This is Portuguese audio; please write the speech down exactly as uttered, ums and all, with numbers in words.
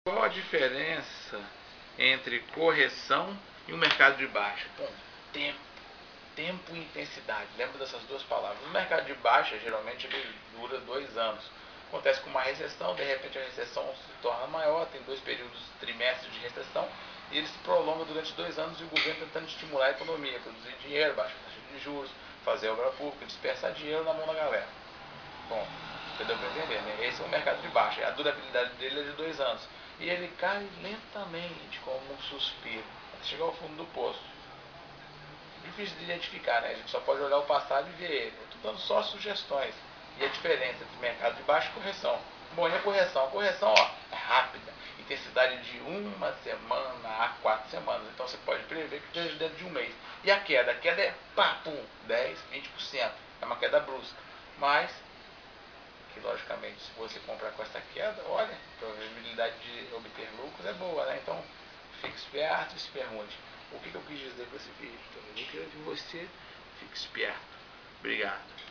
Qual a diferença entre correção e o mercado de baixa? Bom, tempo. Tempo e intensidade. Lembra dessas duas palavras. No mercado de baixa, geralmente ele dura dois anos. Acontece com uma recessão, de repente a recessão se torna maior, tem dois períodos, trimestres de recessão, e ele se prolonga durante dois anos e o governo tentando estimular a economia, produzir dinheiro, baixar a taxa de juros, fazer obra pública, dispersar dinheiro na mão da galera. Bom, você deu para entender, né? Esse é o mercado de baixa, a durabilidade dele é de dois anos. E ele cai lentamente, como um suspiro, até chegar ao fundo do poço. Difícil de identificar, né? A gente só pode olhar o passado e ver ele. Eu estou dando só sugestões. E a diferença entre mercado de baixa e correção. Bom, e a correção? A correção, ó, é rápida. Intensidade de uma semana a quatro semanas. Então você pode prever que esteja dentro de um mês. E a queda? A queda é pá, pum, dez, vinte por cento. É uma queda brusca. Mas que logicamente se você comprar com essa queda, olha, a probabilidade de obter lucros é boa, né? Então fique esperto e se pergunte, o que, que eu quis dizer com esse vídeo? Então, eu quero que você fique esperto. Obrigado.